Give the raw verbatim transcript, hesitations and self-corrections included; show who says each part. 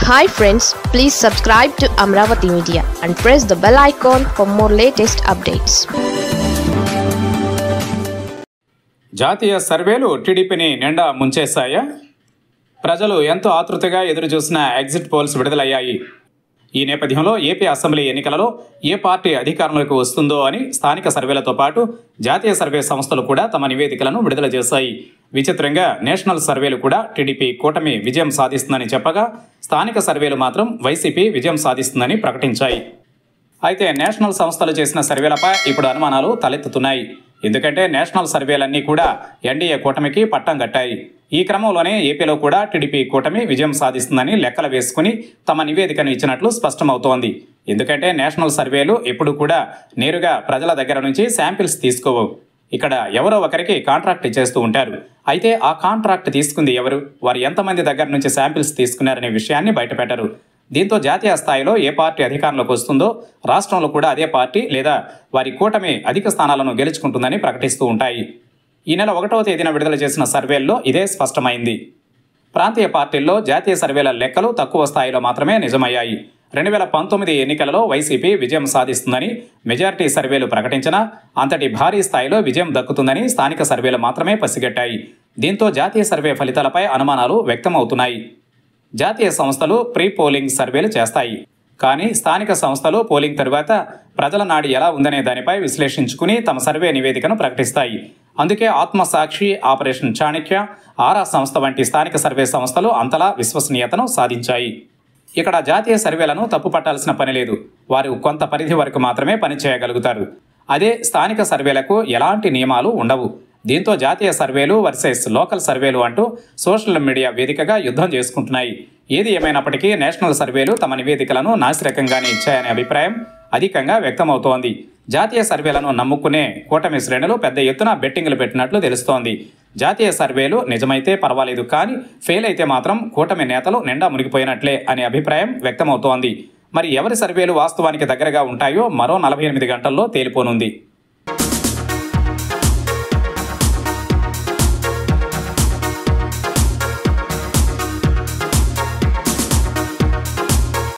Speaker 1: Hi friends, please subscribe to Amravati Media and press the bell icon for more latest updates.
Speaker 2: జాతీయ సర్వేలు టీడీపీని నిండా ముంచేశాయా? ప్రజలు ఎంతో ఆతృతగా ఎదురుచూసిన ఎగ్జిట్ పోల్స్ విడుదలయ్యాయి. ఈ నేపథ్యంలో ఏపీ అసెంబ్లీ ఎన్నికలలో ఏ పార్టీ అధికారంలోకి వస్తుందో అని స్థానిక సర్వేలతో పాటు జాతీయ సర్వే సంస్థలు కూడా తమ నివేదికలను విడుదల చేశాయి. విచిత్రంగా నేషనల్ సర్వేలు కూడా టీడీపీ కూటమి విజయం సాధిస్తుందని చెప్పగా, స్థానిక సర్వేలు మాత్రం వైసీపీ విజయం సాధిస్తుందని ప్రకటించాయి. అయితే నేషనల్ సంస్థలు చేసిన సర్వేలపై ఇప్పుడు అనుమానాలు తలెత్తుతున్నాయి. ఎందుకంటే నేషనల్ సర్వేలన్నీ కూడా ఎన్డీఏ కూటమికి పట్టం కట్టాయి. ఈ క్రమంలోనే ఏపీలో కూడా టీడీపీ కూటమి విజయం సాధిస్తుందని లెక్కలు వేసుకుని తమ నివేదికను ఇచ్చినట్లు స్పష్టమవుతోంది. ఎందుకంటే నేషనల్ సర్వేలు ఎప్పుడు కూడా నేరుగా ప్రజల దగ్గర నుంచి శాంపిల్స్ తీసుకోవు. ఇక్కడ ఎవరో ఒకరికి కాంట్రాక్ట్ చేస్తూ ఉంటారు. అయితే ఆ కాంట్రాక్ట్ తీసుకుంది ఎవరు, వారు ఎంతమంది దగ్గర నుంచి శాంపిల్స్ తీసుకున్నారనే విషయాన్ని బయటపెట్టరు. దీంతో జాతీయ స్థాయిలో ఏ పార్టీ అధికారంలోకి వస్తుందో రాష్ట్రంలో కూడా అదే పార్టీ లేదా వారి కూటమి అధిక స్థానాలను గెలుచుకుంటుందని ప్రకటిస్తూ ఉంటాయి. ఈ నెల ఒకటవ తేదీన విడుదల చేసిన సర్వేల్లో ఇదే స్పష్టమైంది. ప్రాంతీయ పార్టీల్లో జాతీయ సర్వేల లెక్కలు తక్కువ స్థాయిలో మాత్రమే నిజమయ్యాయి. రెండు వేల పంతొమ్మిది ఎన్నికలలో వైసీపీ విజయం సాధిస్తుందని మెజారిటీ సర్వేలు ప్రకటించినా అంతటి భారీ స్థాయిలో విజయం దక్కుతుందని స్థానిక సర్వేలు మాత్రమే పసిగట్టాయి. దీంతో జాతీయ సర్వే ఫలితాలపై అనుమానాలు వ్యక్తమవుతున్నాయి. జాతీయ సంస్థలు ప్రీ పోలింగ్ సర్వేలు చేస్తాయి, కానీ స్థానిక సంస్థలు పోలింగ్ తరువాత ప్రజల నాడి ఎలా ఉందనే దానిపై విశ్లేషించుకుని తమ సర్వే నివేదికను ప్రకటిస్తాయి. అందుకే ఆత్మసాక్షి, ఆపరేషన్ చాణక్య, ఆరా సంస్థ వంటి స్థానిక సర్వే సంస్థలు అంతలా విశ్వసనీయతను సాధించాయి. ఇక్కడ జాతీయ సర్వేలను తప్పుపట్టాల్సిన పని లేదు. వారు కొంత పరిధి వరకు మాత్రమే పనిచేయగలుగుతారు. అదే స్థానిక సర్వేలకు ఎలాంటి నియమాలు ఉండవు. దీంతో జాతీయ సర్వేలు వర్సెస్ లోకల్ సర్వేలు అంటూ సోషల్ మీడియా వేదికగా యుద్ధం చేసుకుంటున్నాయి. ఏది ఏమైనప్పటికీ నేషనల్ సర్వేలు తమ నివేదికలను నాసిరకంగానే ఇచ్చాయనే అభిప్రాయం అధికంగా వ్యక్తమవుతోంది. జాతీయ సర్వేలను నమ్ముకునే కూటమి శ్రేణులు పెద్ద ఎత్తున బెట్టింగులు పెట్టినట్లు తెలుస్తోంది. జాతీయ సర్వేలు నిజమైతే పర్వాలేదు, కానీ ఫెయిల్ అయితే మాత్రం కూటమి నేతలు నిండా మునిగిపోయినట్లే అనే అభిప్రాయం వ్యక్తమవుతోంది. మరి ఎవరి సర్వేలు వాస్తవానికి దగ్గరగా ఉంటాయో మరో నలభై ఎనిమిది గంటల్లో తేలిపోనుంది.